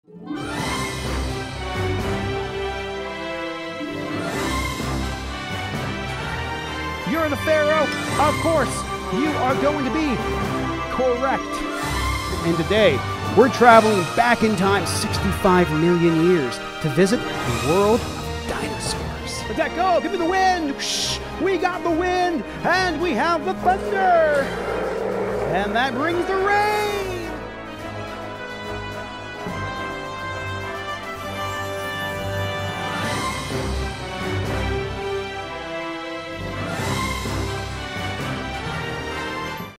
You're the Pharaoh? Of course, you are going to be correct. And today, we're traveling back in time 65 million years to visit the world of dinosaurs. Let that go! Give me the wind! Shh! We got the wind, and we have the thunder! And that brings the rain!